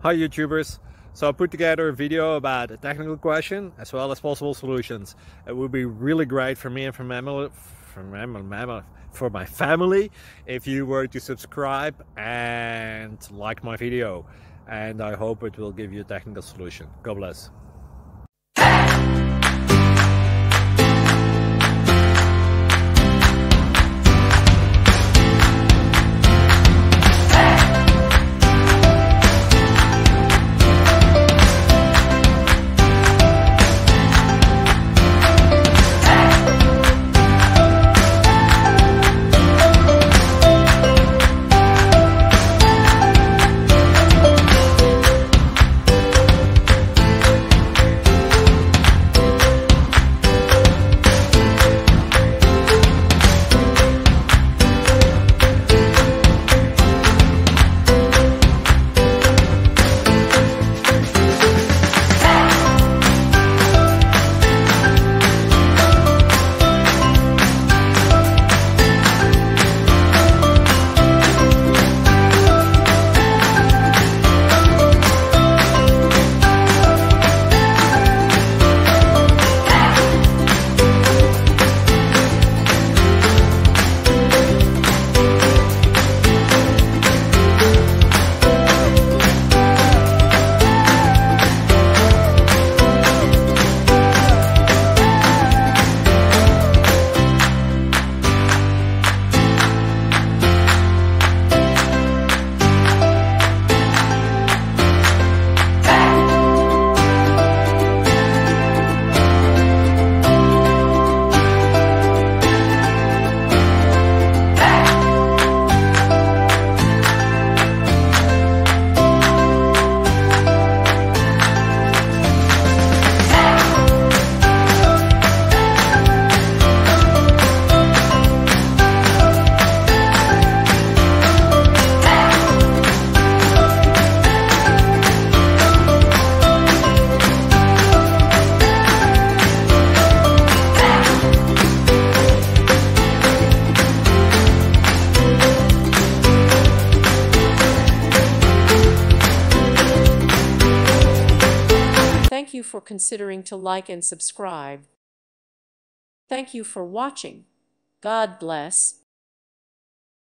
Hi YouTubers! So I put together a video about a technical question as well as possible solutions. It would be really great for me and for my family if you were to subscribe and like my video, and I hope it will give you a technical solution. God bless. Thank you for considering to like and subscribe. Thank you for watching. God bless.